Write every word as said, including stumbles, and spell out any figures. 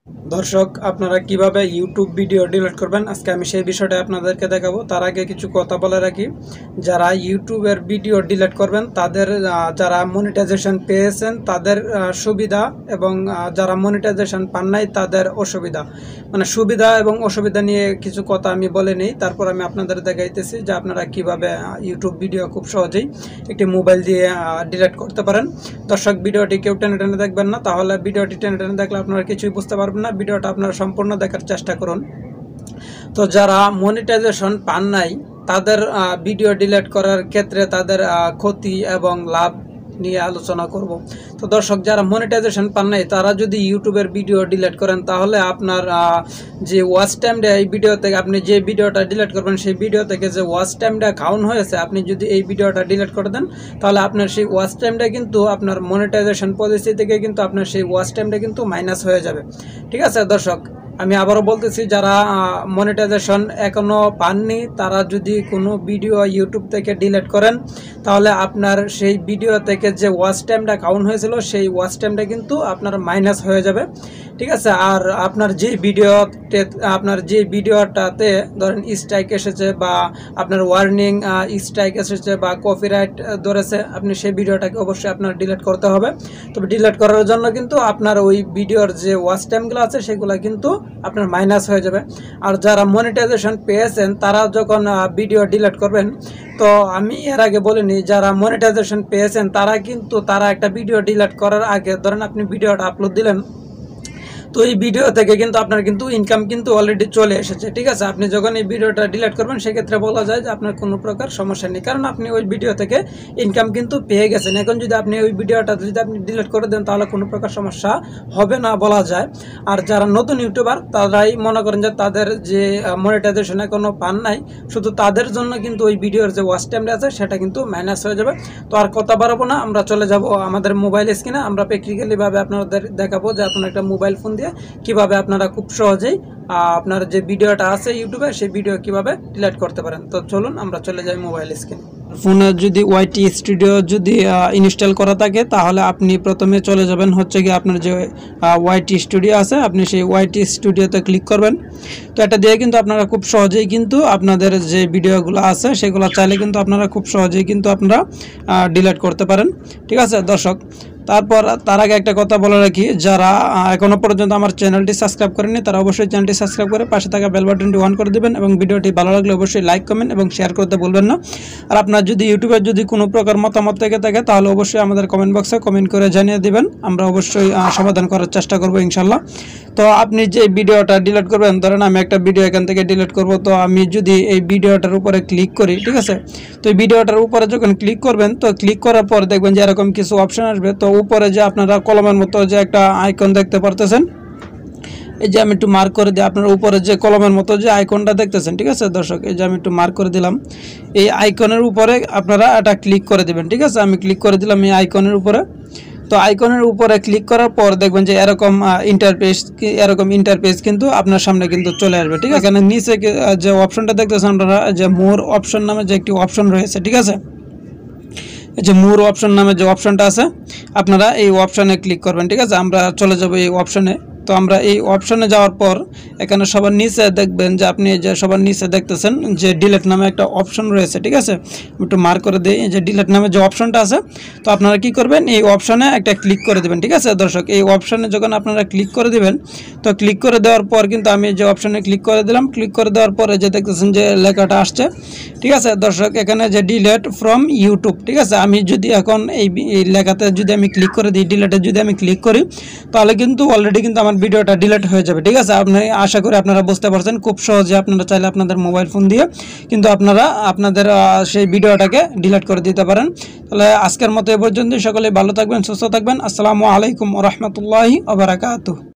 দর্শক, আপনারা কিভাবে ইউটিউব ভিডিও ডিলিট করবেন আজকে আমি সেই বিষয়টা আপনাদেরকে দেখাবো। তার আগে কিছু কথা বলে রাখি, যারা ইউটিউবের ভিডিও ডিলিট করবেন তাদের যারা মনিটাইজেশন পেয়েছেন তাদের সুবিধা এবং যারা মনিটাইজেশন পান নাই তাদের অসুবিধা, মানে সুবিধা এবং অসুবিধা নিয়ে কিছু কথা আমি বলে নিই, তারপর আমি আপনাদের দেখাইতেছি যে আপনারা কিভাবে ইউটিউব ভিডিও খুব সহজেই একটি মোবাইল দিয়ে ডিলিট করতে পারেন। দর্শক, ভিডিওটি কেউ টেনে টেনে দেখবেন না, তাহলে ভিডিওটি টেনে টেনে দেখলে আপনারা কিছুই বুঝতে পারবেন না। ভিডিওটা আপনারা সম্পূর্ণ দেখার চেষ্টা করুন। তো যারা মনিটাইজেশন পান নাই তাদের ভিডিও ডিলিট করার ক্ষেত্রে তাদের ক্ষতি এবং লাভ নিয়ে আলোচনা করব। তো দর্শক, যারা মনিটাইজেশন পান নাই তারা যদি ইউটিউবের ভিডিও ডিলিট করেন তাহলে আপনার যে ওয়াচ টাইমটা এই ভিডিও থেকে আপনি যে ভিডিওটা ডিলিট করবেন সেই ভিডিও থেকে যে ওয়াচ টাইমটা কাউন্ট হয়েছে, আপনি যদি এই ভিডিওটা ডিলিট করে দেন তাহলে আপনার সেই ওয়াচ টাইমটা কিন্তু আপনার মনিটাইজেশন পলিসি থেকে কিন্তু আপনার সেই ওয়াচ টাইমটা কিন্তু মাইনাস হয়ে যাবে। ঠিক আছে দর্শক, আমি আবারও বলতেছি, যারা মনিটাইজেশন এখনও পাননি তারা যদি কোনো ভিডিও ইউটিউব থেকে ডিলিট করেন তাহলে আপনার সেই ভিডিও থেকে যে ওয়াচ টাইমটা কাউন্ট হয়েছিল সেই ওয়াচ টাইমটা কিন্তু আপনার মাইনাস হয়ে যাবে। ঠিক আছে, আর আপনার যে ভিডিওতে আপনার যে ভিডিওটাতে ধরেন স্ট্রাইক এসেছে বা আপনার ওয়ার্নিং স্ট্রাইক এসেছে বা কপিরাইট ধরেছে, আপনি সেই ভিডিওটাকে অবশ্যই আপনার ডিলিট করতে হবে। তবে ডিলিট করার জন্য কিন্তু আপনার ওই ভিডিওর যে ওয়াচ টাইমগুলো আছে সেগুলো কিন্তু আপনার মাইনাস হয়ে যাবে। আর যারা মনিটাইজেশন পেয়েছেন তারা যখন ভিডিও ডিলিট করবেন, তো আমি এর আগে বলিনি, যারা মনিটাইজেশন পেয়েছেন তারা কিন্তু তারা একটা ভিডিও ডিলিট করার আগে ধরেন আপনি ভিডিওটা আপলোড দিলেন, তো এই ভিডিও থেকে কিন্তু আপনার কিন্তু ইনকাম কিন্তু অলরেডি চলে এসেছে। ঠিক আছে, আপনি যখন এই ভিডিওটা ডিলিট করবেন সেক্ষেত্রে বলা যায় যে আপনার কোনো প্রকার সমস্যা নেই, কারণ আপনি ওই ভিডিও থেকে ইনকাম কিন্তু পেয়ে গেছেন। এখন যদি আপনি ওই ভিডিওটা যদি আপনি ডিলিট করে দেন তাহলে কোনো প্রকার সমস্যা হবে না বলা যায়। আর যারা নতুন ইউটিউবার তারাই মনে করেন যে তাদের যে মনিটাইজেশন এখনো পান নাই, শুধু তাদের জন্য কিন্তু ওই ভিডিওর যে ওয়াচ টাইমটা আছে সেটা কিন্তু মাইনাস হয়ে যাবে। তো আর কথা বাড়াবো না, আমরা চলে যাব আমাদের মোবাইল স্ক্রিনে। আমরা প্র্যাকটিক্যালিভাবে আপনাদের দেখাবো যে আপনার একটা মোবাইল ফোন দিয়ে কিভাবে আপনারা খুব সহজেই আপনার যে ভিডিওটা আছে ইউটিউবে সেই ভিডিও কিভাবে ডিলিট করতে পারেন। তো চলুন আমরা চলে যাই মোবাইল স্ক্রিনে। ফোনে যদি ওয়াইটি স্টুডিও যদি ইনস্টল করা থাকে তাহলে আপনি প্রথমে চলে যাবেন হচ্ছে কি আপনার যে ওয়াইটি স্টুডিও আছে, আপনি সেই ওয়াইটি স্টুডিওতে ক্লিক করবেন। তো এটা দিয়ে কিন্তু আপনারা খুব সহজেই কিন্তু আপনাদের যে ভিডিওগুলো আছে সেগুলো চাইলে কিন্তু আপনারা খুব সহজেই কিন্তু আপনারা ডিলিট করতে পারেন। ঠিক আছে দর্শক, তারপর তার আগে একটা কথা বলে রাখি, যারা এখনও পর্যন্ত আমার চ্যানেলটি সাবস্ক্রাইব করেনি তারা অবশ্যই চ্যানেলটি সাবস্ক্রাইব করে পাশে থাকা বেল বাটনটি অন করে দেবেন এবং ভিডিওটি ভালো লাগলে অবশ্যই লাইক কমেন্ট এবং শেয়ার করতে ভুলবেন না। আর আপনার যদি ইউটিউবে যদি কোনো প্রকার মতামত থেকে থাকে তাহলে অবশ্যই আমাদের কমেন্ট বক্সে কমেন্ট করে জানিয়ে দেবেন, আমরা অবশ্যই সমাধান করার চেষ্টা করব ইনশাল্লাহ। তো আপনি যে ভিডিওটা ডিলিট করবেন, ধরেন আমি একটা ভিডিও এখান থেকে ডিলিট করব, তো আমি যদি এই ভিডিওটার উপরে ক্লিক করি, ঠিক আছে, তো এই ভিডিওটার উপরে যখন ক্লিক করবেন তো ক্লিক করার পর দেখবেন যে এরকম কিছু অপশন আসবে। তো উপরে যে আপনারা কলমের মতো যে একটা আইকন দেখতে পারতেছেন, এই যে আমি একটু মার্ক করে দিই, আপনার উপরে যে কলমের মতো যে আইকনটা দেখতেছেন, ঠিক আছে দর্শক, এই যে আমি একটু মার্ক করে দিলাম, এই আইকনের উপরে আপনারা এটা ক্লিক করে দেবেন। ঠিক আছে, আমি ক্লিক করে দিলাম এই আইকনের উপরে। তো আইকনের উপরে ক্লিক করার পর দেখবেন যে এরকম ইন্টারফেস এরকম ইন্টারফেস কিন্তু আপনার সামনে কিন্তু চলে আসবে। ঠিক আছে, এখানে নিচে যে অপশনটা দেখতেছেন আপনারা, যে মোর অপশন নামে যে একটি অপশন রয়েছে, ঠিক আছে, এই যে মোর অপশন নামে যে অপশনটা আছে আপনারা এই অপশনে ক্লিক করবেন। ঠিক আছে, আমরা চলে যাব এই অপশনে। তো আমরা এই অপশনে যাওয়ার পর এখানে সবার নিচে দেখবেন যে আপনি যে সবার নিচে দেখতেছেন যে ডিলিট নামে একটা অপশন রয়েছে। ঠিক আছে, একটু মার্ক করে দিই, যে ডিলিট নামে যে অপশনটা আছে, তো আপনারা কি করবেন এই অপশনে একটা ক্লিক করে দেবেন। ঠিক আছে দর্শক, এই অপশনে যখন আপনারা ক্লিক করে দিবেন তো ক্লিক করে দেওয়ার পর কিন্তু আমি যে অপশনে ক্লিক করে দিলাম, ক্লিক করে দেওয়ার পরে যে দেখতেছেন যে লেখাটা আসছে। ঠিক আছে দর্শক, এখানে যে ডিলিট ফ্রম ইউটিউব, ঠিক আছে, আমি যদি এখন এই লেখাতে যদি আমি ক্লিক করে দিই, ডিলিটে যদি আমি ক্লিক করি তাহলে কিন্তু অলরেডি কিন্তু আমার ভিডিওটা ডিলিট হয়ে যাবে। ঠিক আছে, আপনি আশা করি আপনারা বুঝতে পারছেন, খুব সহজে আপনারা চাইলে আপনাদের মোবাইল ফোন দিয়ে কিন্তু আপনারা আপনাদের সেই ভিডিওটাকে ডিলিট করে দিতে পারেন। তাহলে আজকের মতো এ পর্যন্ত, সকলে ভালো থাকবেন, সুস্থ থাকবেন। আসসালামু আলাইকুম ওয়া রাহমাতুল্লাহি ওয়া বারাকাতুহু।